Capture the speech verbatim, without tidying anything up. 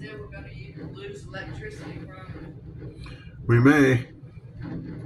said we're going to lose electricity from. We may.